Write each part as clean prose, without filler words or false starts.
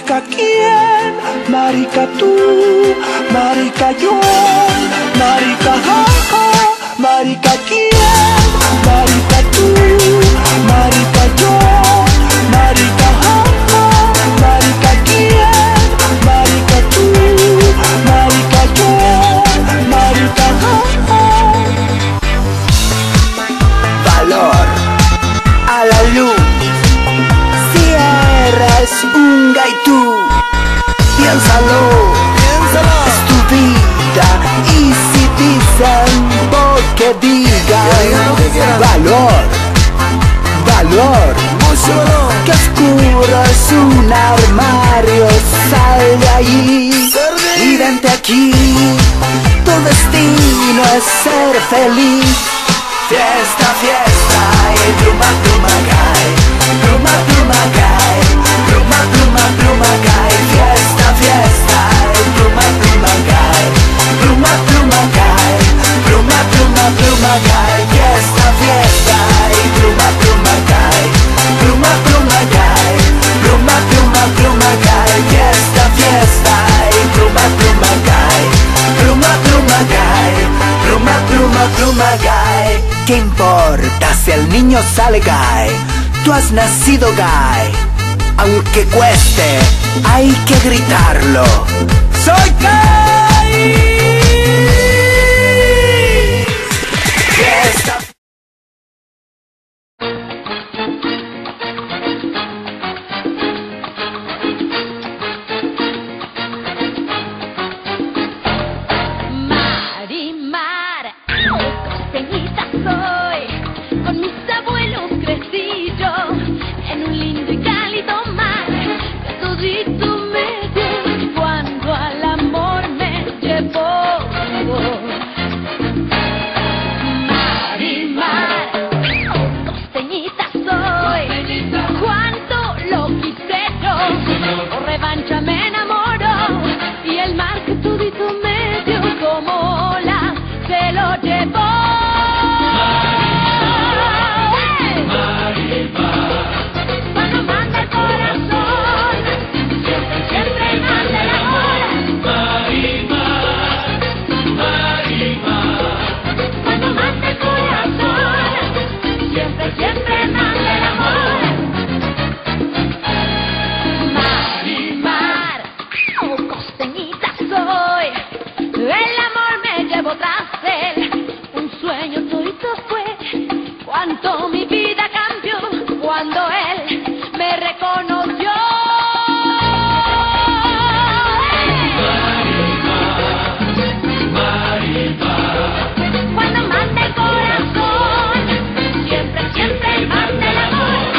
Marica quién, marica tú, marica yo, marica jaja, marica quién, marica tú, marica yo, marica jaja, marica quién, marica tú, marica yo, marica jaja. Valor a la luz. Es un gaitú, piénsalo, es tu vida. Y si dicen, porque digan, valor, valor, mucho valor. Que oscuro es un armario, sal de allí y vente aquí. Tu destino es ser feliz. Fiesta, fiesta, y pluma, pluma cae, pluma, pluma cae, pluma, pluma, pluma cae. Fiesta, fiesta, y pluma, pluma cae, pluma, pluma cae, pluma, pluma, pluma cae. Fiesta, fiesta, y pluma, pluma cae, pluma, pluma cae, pluma, pluma, pluma cae. Fiesta, fiesta, y pluma, pluma cae, pluma, pluma cae, pluma, pluma, pluma cae. ¿Qué importa si el niño sale gay? Tú has nacido gay. Aunque cueste, hay que gritarlo. ¡Soy gay! Fiesta. Marimar, costeñita soy, con mis abuelos crecí yo, en un lindo y cálido mar, que todito me dio, cuando al amor me llevó. Marimar, costeñita soy, cuando lo quise yo, por revancha me enamoró, y el mar que todito me dio como ola se lo llevó. Cuando manda el corazón, siempre, siempre manda el amor. Marimar, Marimar. Cuando manda el corazón, siempre, siempre manda el amor. Marimar, oh costeñita soy, el amor me llevó tras él, un sueño todito fue, cuánto mi vida cambió, cuando él me reconoció. Cuando manda el corazón, siempre, siempre manda el amor.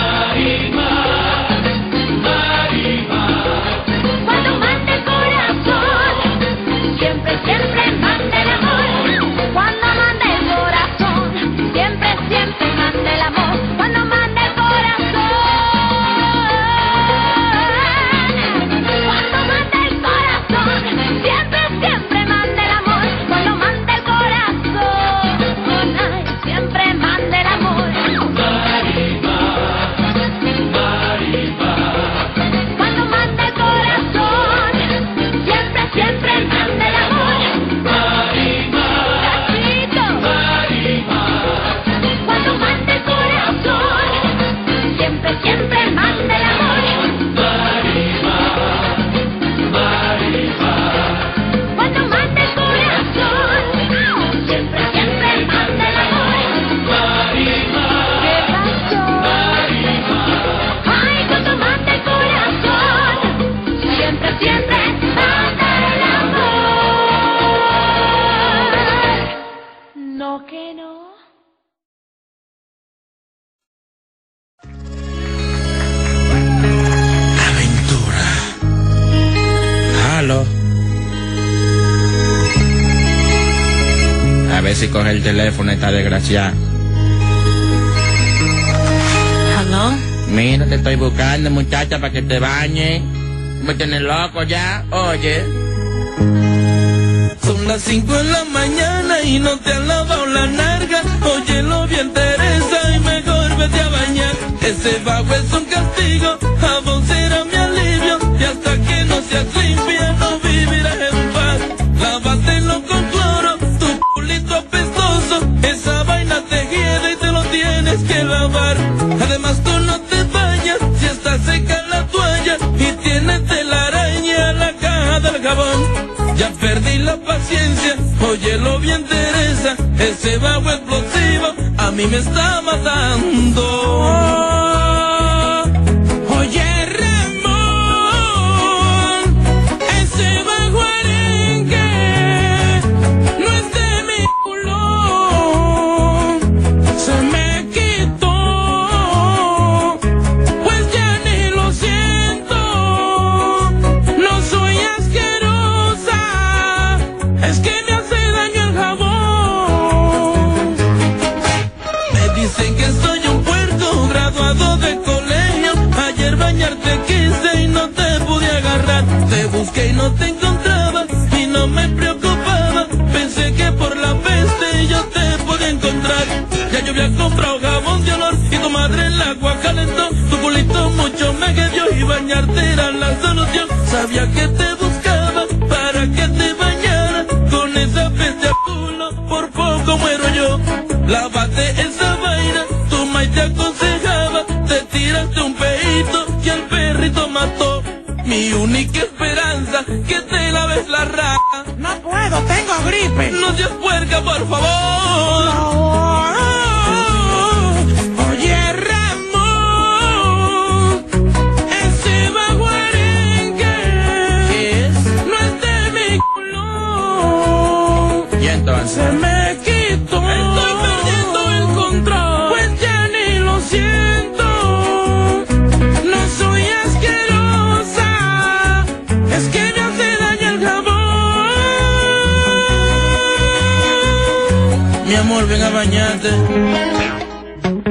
Cuando manda el corazón, siempre, siempre manda el amor. Cuando manda el corazón, siempre, siempre manda el amor. Cuando manda el corazón, cuando manda el corazón, siempre, siempre manda el amor. Cuando manda el corazón, ay, siempre manda el amor. Cuando manda el corazón, siempre, siempre manda el amor. Cachito. Cuando manda el corazón, siempre, siempre manda el amor. Cuando manda el corazón, siempre, siempre manda el amor. ¿Qué pasó? Ay, cuando manda el corazón, siempre, siempre manda el amor. No que no. Aventura. Aló. A ver si coge el teléfono esta desgraciada. ¿Aló? Mira, te estoy buscando, muchacha, para que te bañes. Me tienes loco ya, oye. Son las 5 de la mañana y no te han lavado la narga. Óyelo bien, Teresa, y mejor vete a bañar. Ese bajo es un castigo, a vos será mi alivio. hasta que no seas limpia no vivirás en paz. Lávatelo con cloro, tu culito apestoso, esa vaina te hiede y te lo tienes que lavar. Además tú no te bañas si está seca la toalla y tienes telaraña en la caja del jabón. Ya perdí la paciencia, óyelo bien Teresa, ese bajo explosivo a mí me está matando. Oye Ramón, ese bajo arenque no es de mi culo, se me quitó, pues ya ni lo siento, no soy asquerosa, es que me hace daño el jabón. Me dicen que soy un puerco graduado de colegio, ayer bañarte quise y no te pude agarrar. Te busqué y no te encontraba y no me preocupaba, pensé que por la peste yo te podía encontrar. Ya yo había comprado jabón de olor y tu madre el agua calentó, tu culito mucho me quedó y bañarte era la solución. Sabía que te buscaba para que te bañara, con esa peste a culo por poco muero yo. Lávate esa vaina, tu maíz te aconsejaba, te tiraste un peito y el perrito mató. Mi única esperanza, que te laves la raja. No puedo, tengo gripe. No seas puerca, por favor. Oye Ramón, ese bajo arenque no es de mi culo, Y entonces, se me quitó. Estoy perdiendo el control, pues ya ni lo siento, no soy asquerosa, es que me hace daño el jabón. Mi amor, ven a bañarte.